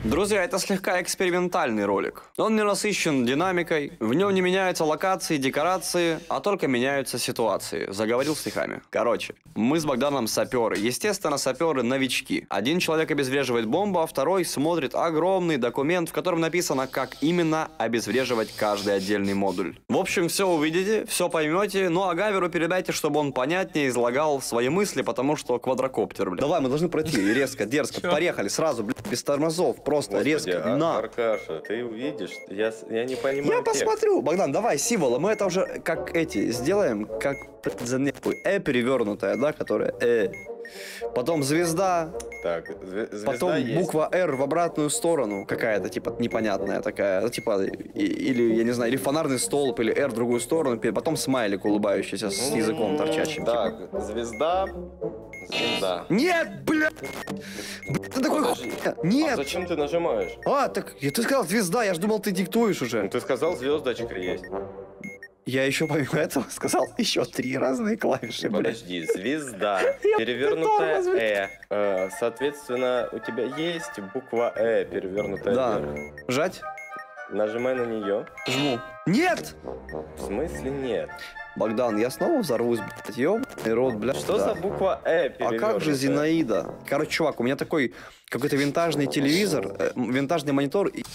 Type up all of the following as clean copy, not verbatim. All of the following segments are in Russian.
Друзья, это слегка экспериментальный ролик. Он не насыщен динамикой, в нем не меняются локации, декорации, а только меняются ситуации. Заговорил стихами. Короче, мы с Богданом саперы. Естественно, саперы новички. Один человек обезвреживает бомбу, а второй смотрит огромный документ, в котором написано, как именно обезвреживать каждый отдельный модуль. В общем, все увидите, все поймете, ну а Гаверу передайте, чтобы он понятнее излагал свои мысли, потому что квадрокоптер, блядь. Давай, мы должны пройти резко, дерзко, поехали сразу, блядь, без тормозов. Просто Господи, резко, на. Аркаша, ты увидишь, я не понимаю. Я посмотрю. Богдан, давай символы. Мы это уже как эти сделаем, как перевернутая, да, которая Потом звезда. Так, звезда потом есть. буква R в обратную сторону. Какая-то, типа, непонятная такая. Типа, или, я не знаю, или фонарный столб, или R в другую сторону. Потом смайлик улыбающийся с языком торчащим. Так, звезда. Звезда. Нет, блядь! Ты такой Нет! А зачем ты нажимаешь? Так, ты сказал звезда, я ж думал, ты диктуешь Ну, уже. ты сказал, звездочка есть. Я еще помимо этого сказал еще 3 разные клавиши, блядь. Подожди, звезда, перевернутая соответственно, у тебя есть буква перевернутая Да. вверх. Жать? Нажимай на нее. Жму. Нет! В смысле нет? Богдан, я снова взорвусь, блядь, ёбаный рот, блядь. Что за буква А перевернутая? как же Зинаида? Короче, чувак, у меня такой какой-то винтажный телевизор, винтажный монитор и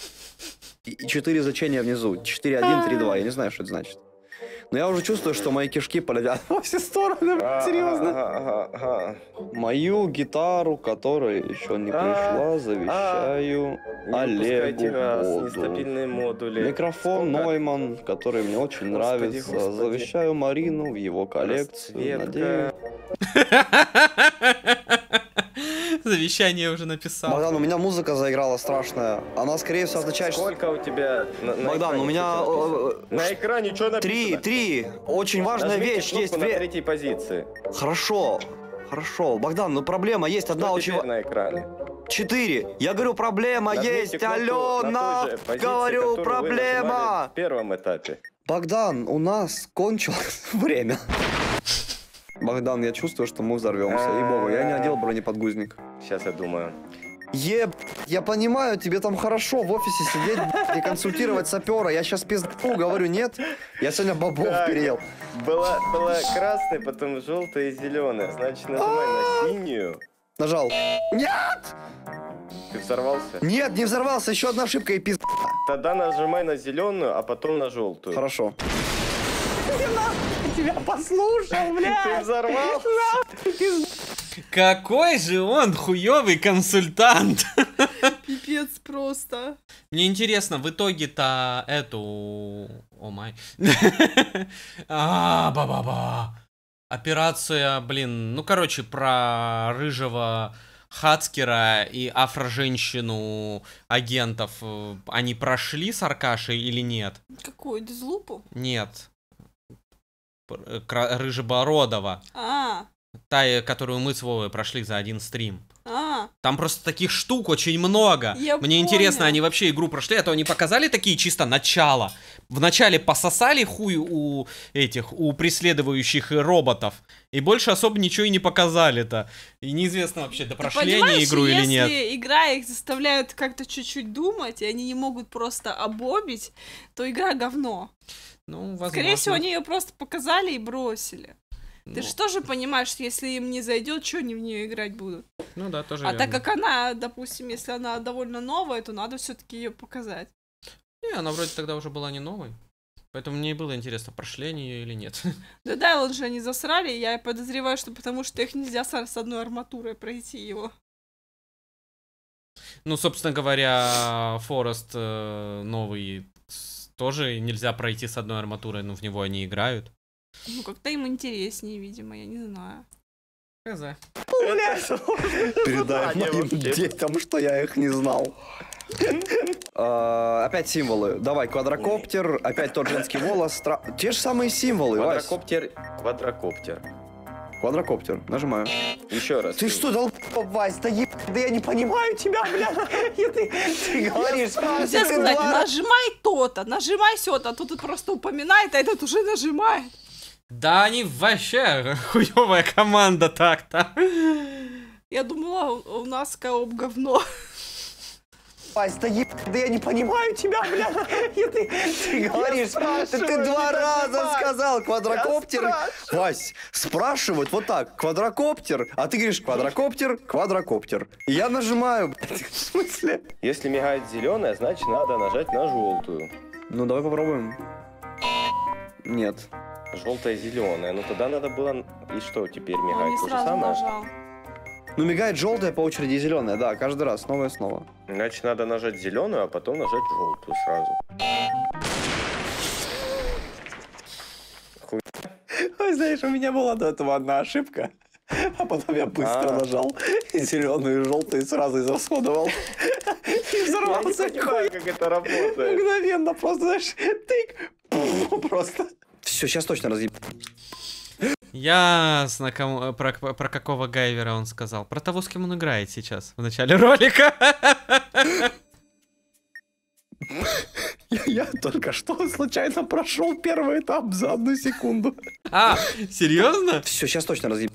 4 значения внизу. 4, 1, 3, 2. Я не знаю, что это значит. Но я уже чувствую, что мои кишки полетят во все стороны, блядь, серьезно. Мою гитару, которая еще не пришла, завещаю Олегу. Нестабильные модули. Микрофон Нойман, который мне очень нравится. Завещаю Марину в его коллекцию. Надеюсь. Завещание уже написал. Богдан, у меня музыка заиграла страшная. Она, скорее всего, означает, что... Сколько у тебя на Богдан, экране у меня... что на экране что написано? 3. Очень важная Нажмите вещь кнопку есть. на третьей позиции. Хорошо. Богдан, ну проблема есть одна Что очень... теперь на экране? 4. Я говорю, проблема Нажмите есть. кнопку Алена, на той же позиции, говорю, которую вы проблема. нажимали в первом этапе. Богдан, у нас кончилось время. Богдан, я чувствую, что мы взорвемся. Ей-богу, я не одел бронеподгузник. Сейчас я думаю. Я понимаю, тебе там хорошо в офисе сидеть и консультировать сапера. Я сейчас пизду говорю, нет. Я сегодня бобов переел. Была красная, потом желтая и зеленая. Значит, нажимай на синюю. Нажал. Нет! Ты взорвался? Нет, не взорвался. Еще одна ошибка и пизда. Тогда нажимай на зеленую, а потом на желтую. Хорошо. Тебя послушал, блядь. Ты взорвался? Какой же он хуёвый консультант. Пипец просто. Мне интересно, в итоге-то эту... О май. Ба-ба-ба. Операция, блин, ну короче, про рыжего Хацкера и афроженщину агентов, они прошли с Аркашей или нет? Какую, Дезлупу? Нет. Рыжебородова. Та, которую мы с Вовой прошли за один стрим. Там просто таких штук очень много. Мне интересно, они вообще игру прошли, а то они показали такие чисто начало. Вначале пососали хуй у преследующих роботов. И больше особо ничего и не показали-то. И неизвестно вообще, да прошли они игру или нет. Если игра их заставляют как-то чуть-чуть думать, и они не могут просто обобить, то игра говно. Ну, возможно. Скорее всего, они ее просто показали и бросили. Ты же тоже понимаешь, что если им не зайдет, что они в нее играть будут? Ну да, тоже А верно. так как она, допустим, если она довольно новая, то надо все-таки ее показать. Не, она вроде тогда уже была не новой. Поэтому мне и было интересно, прошли они ее или нет. Да, он же они засрали, я подозреваю, что потому что их нельзя с одной арматурой пройти его. Ну, собственно говоря, Форест новый тоже нельзя пройти с одной арматурой, но в него они играют. Ну, как-то им интереснее, видимо, я не знаю. Хз. Передай моим детям, что я их не знал. Опять символы. Давай, квадрокоптер, опять тот женский волос. Те же самые символы, Вась. Квадрокоптер. Квадрокоптер. Нажимаю. Еще раз. Ты что, долб***ь, Вась? Да я не понимаю тебя, блядь. Ты говоришь. Нельзя сказать, нажимай то-то, нажимай сё-то, а тут просто упоминает, а этот уже нажимает. Да они вообще хуёвая команда так-то. Я думала, у нас кооп говно. Вась, да я не понимаю тебя, бля. Ты говоришь, ты 2 раза сказал квадрокоптер. Вась, спрашивают вот так, квадрокоптер, а ты говоришь квадрокоптер, квадрокоптер. И я нажимаю, блядь, в смысле? Если мигает зеленая, значит надо нажать на желтую. Ну, давай попробуем. Нет. Желтая, зеленая. Ну тогда надо было... И что теперь Он мигает? не То же сразу самое? нажал. Ну, мигает желтая по очереди и зеленая, да, каждый раз, снова и снова. Значит, надо нажать зеленую, а потом нажать желтую сразу. Ой, знаешь, у меня была до этого одна ошибка, а потом я быстро нажал зеленую и желтую и сразу израсходовал. И взорвался. Я не понимаю, как это работает. Мгновенно, просто, знаешь, тык, просто. Все, сейчас точно разъеб... Ясно, про какого Гайвера он сказал. Про того, с кем он играет сейчас, в начале ролика. Я только что случайно прошел первый этап за 1 секунду. А, серьезно? Все, сейчас точно разъеб...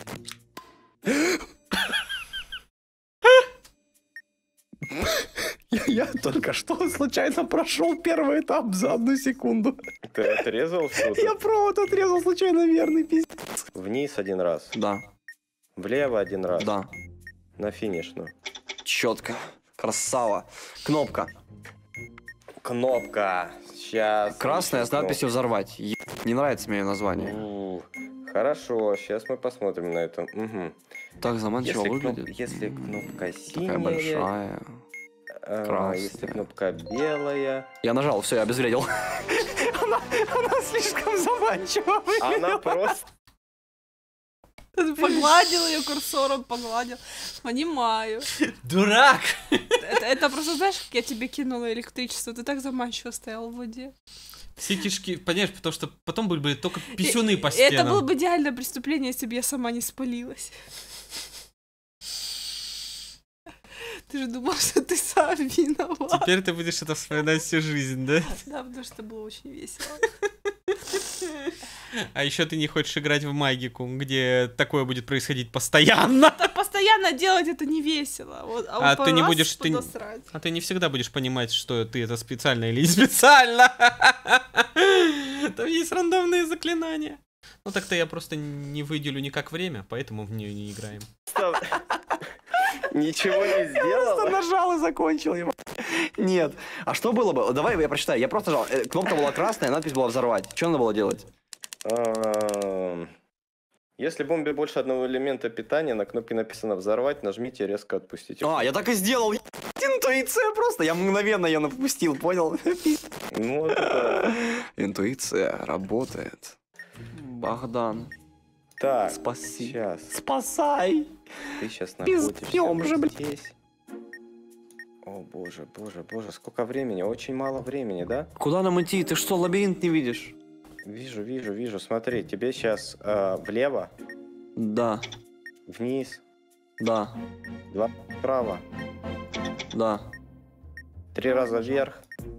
Я только что случайно прошел первый этап за 1 секунду. Ты отрезал что-то? Я провод отрезал случайно верный, пиздец. Вниз 1 раз. Да, Влево 1 раз. да. На финишную. Четко. Красава. Кнопка. Кнопка. Сейчас. Красная с надписью «Взорвать». Не нравится мне ее название. Хорошо, сейчас мы посмотрим на это. Угу. Так заманчиво выглядит. Если кнопка Такая синяя, большая. Красная. если кнопка белая, Я нажал, все, я обезвредил. Она слишком заманчиво выглядит. она просто... Ты погладил ее курсором, погладил. Понимаю. Дурак! Это просто, знаешь, как я тебе кинула электричество, ты так заманчиво стоял в воде. Все кишки, понимаешь, потому что потом были бы только писюны по стенам. Это было бы идеальное преступление, если бы я сама не спалилась. Ты же думал, что ты сам виноват. Теперь ты будешь это вспоминать всю жизнь, да? Да, потому что это было очень весело. А еще ты не хочешь играть в магику, где такое будет происходить постоянно. Так постоянно делать это не весело. Вот, А ты не будешь... А ты не всегда будешь понимать, что ты это специально или не специально. Там есть рандомные заклинания. Ну так-то я просто не выделю никак время, поэтому в нее не играем. Ничего не сделал. Просто нажал и закончил его. Нет. А что было бы? Давай я прочитаю. Я просто нажал. Кнопка была красная, надпись была «Взорвать». Что надо было делать? Если в бомбе больше одного элемента питания, на кнопке написано «Взорвать», нажмите резко отпустить. А, я так и сделал. Интуиция просто. Я мгновенно ее напустил, понял? Ну, вот это... Интуиция работает. Богдан. Так, Спаси. сейчас. Спасай. Ты сейчас Пиздём же, находишься здесь. О, боже, боже, боже, сколько времени? Очень мало времени, да? Куда нам идти? Ты что, лабиринт не видишь? Вижу, вижу, вижу. Смотри, тебе сейчас влево, Да, вниз, да, 2 вправо, да, 3 раза вверх,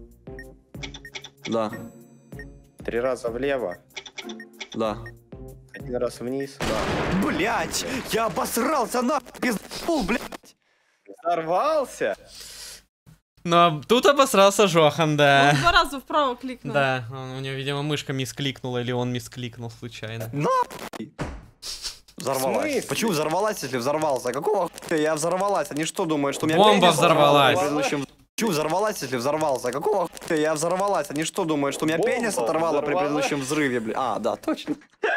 да, 3 раза влево, да. 1 раз вниз. Блять, я обосрался на пиздул, блять. Взорвался? Но тут обосрался Жохан, да. Он 2 раза вправо кликнул. Да, у него, видимо, мышка мискликнула, или он мискликнул случайно. Взорвалась. В смысле? Почему взорвалась, если взорвался? Какого хуя я взорвалась? Они что думают, что у меня Бомба пенис взорвалась. оторвало при предыдущем... Почему взорвалась, если взорвался? Какого хуя я взорвалась? Они что думают, что у меня Бомба пенис оторвало при взорвалась. предыдущем взрыве, блин? А, да, точно.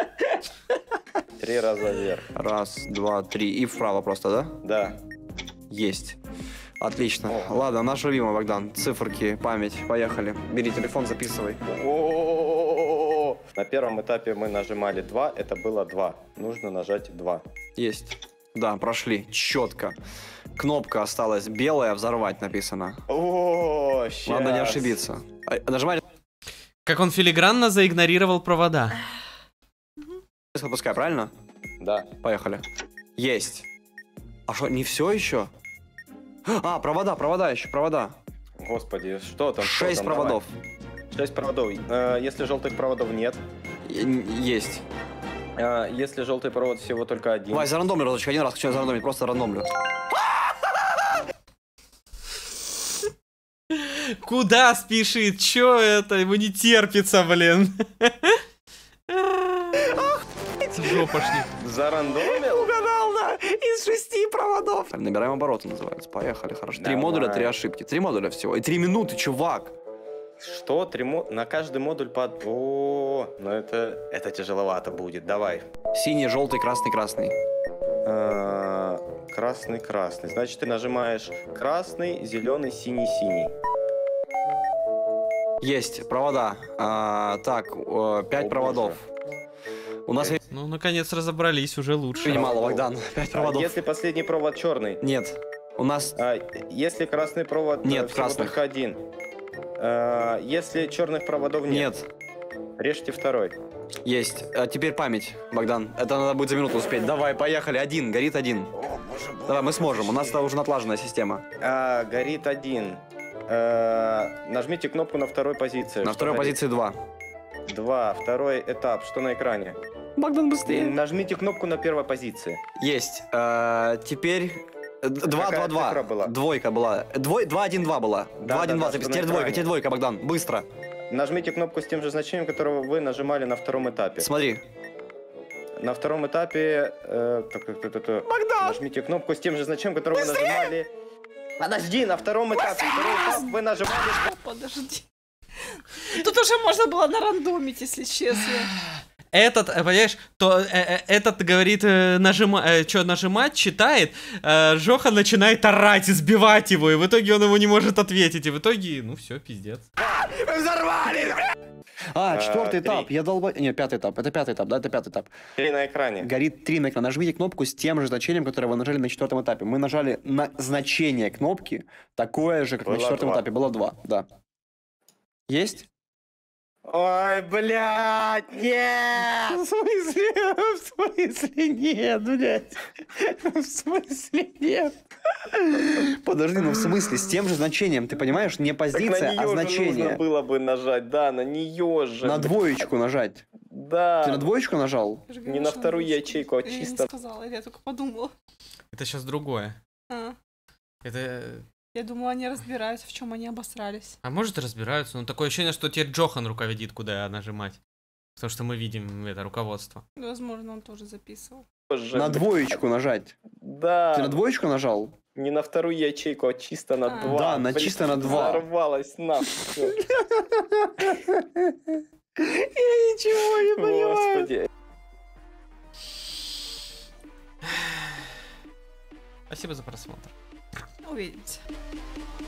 3 раза вверх. 1, 2, 3 и вправо просто, да? Да. Есть. Отлично. Ладно, наш любимый Богдан. Циферки, память. Поехали. Бери телефон, записывай. О-о-о-о-о-о. На первом этапе мы нажимали 2, это было 2. Нужно нажать 2. Есть. Да, прошли. Четко. Кнопка осталась белая, взорвать написано. О, щас. Надо не ошибиться. Нажимай. Как он филигранно заигнорировал провода. Пускай, правильно? Да. Поехали. Есть. А что, не все еще? А, провода еще, провода. Господи, что там? 6 проводов. 6 проводов. Если желтых проводов нет. Есть. Если желтый провод всего только один. Вась, зарандомлю разочек, 1 раз хочу зарандомить, просто рандомлю. Куда спешит? Чё это? Ему не терпится, блин. Жопошник. Зарандомил? Угадал, да! Из 6 проводов. Набираем обороты, называется. Поехали, хорошо. 3 модуля, 3 ошибки. 3 модуля всего. И 3 минуты, чувак. Что? На каждый модуль по... О, ну это тяжеловато будет. Давай. Синий, желтый, красный, красный. Красный, красный. Значит, ты нажимаешь красный, зеленый, синий, синий. Есть, провода. Так, 5 проводов. У нас есть... Ну, наконец разобрались, уже лучше. Немало, Богдан. 5 проводов. Если последний провод черный? Нет. У нас... Если красный провод... Нет, красных. Только один. Если черных проводов нет? Нет. Режьте второй. Есть. А теперь память, Богдан. Это надо будет за минуту успеть. Давай, поехали. 1, горит 1. Давай, мы сможем. У нас это уже натлаженная система. Горит 1. Нажмите кнопку на второй позиции. На второй позиции 2. 2. Второй этап. Что на экране? Богдан, быстрее. Нажмите кнопку на первой позиции. Есть. Теперь... 2, 2, 2. Двойка была. 2, 1, 2 была. 2, 1, 2. Теперь двойка, Богдан. Быстро. Нажмите кнопку с тем же значением, которого вы нажимали на втором этапе. Смотри. На втором этапе... Богдан! Нажмите кнопку с тем же значением, которого вы нажимали... Подожди, на втором этапе. Второй этап вы нажимали... Подожди. Тут уже можно было нарандомить, если честно. Этот, понимаешь, этот говорит, что нажимать, читает, Жоха начинает орать, избивать его, и в итоге он ему не может ответить, и в итоге, ну все, пиздец. Взорвали! 4-й этап, я долбаю... Нет, 5-й этап, это 5-й этап, да, это 5-й этап. 3 на экране. Горит 3 на экране. Нажмите кнопку с тем же значением, которое вы нажали на 4-м этапе. Мы нажали на значение кнопки, такое же, как на 4-м этапе. Было 2, да. Есть? Ой, блядь, нет! В смысле нет, блядь? В смысле нет? Подожди, ну в смысле, с тем же значением, ты понимаешь? Не позиция, а значение. Нужно было бы нажать, да, на нее же. На двоечку нажать. Да. Ты на двоечку нажал? Не на вторую ячейку, а чисто. Я не сказала, я только подумала. Это сейчас другое. Это... Я думала, они разбираются, в чем они обосрались. А может и разбираются, но такое ощущение, что теперь Джохан руководит, куда нажимать. Потому что мы видим это руководство. Возможно, он тоже записывал. На двоечку нажать. Да. Ты на двоечку нажал? Не на вторую ячейку, а чисто на 2. Да, на чисто на 2. Взорвалась нахуй. Я ничего не понимаю. Господи. Спасибо за просмотр. Увидимся.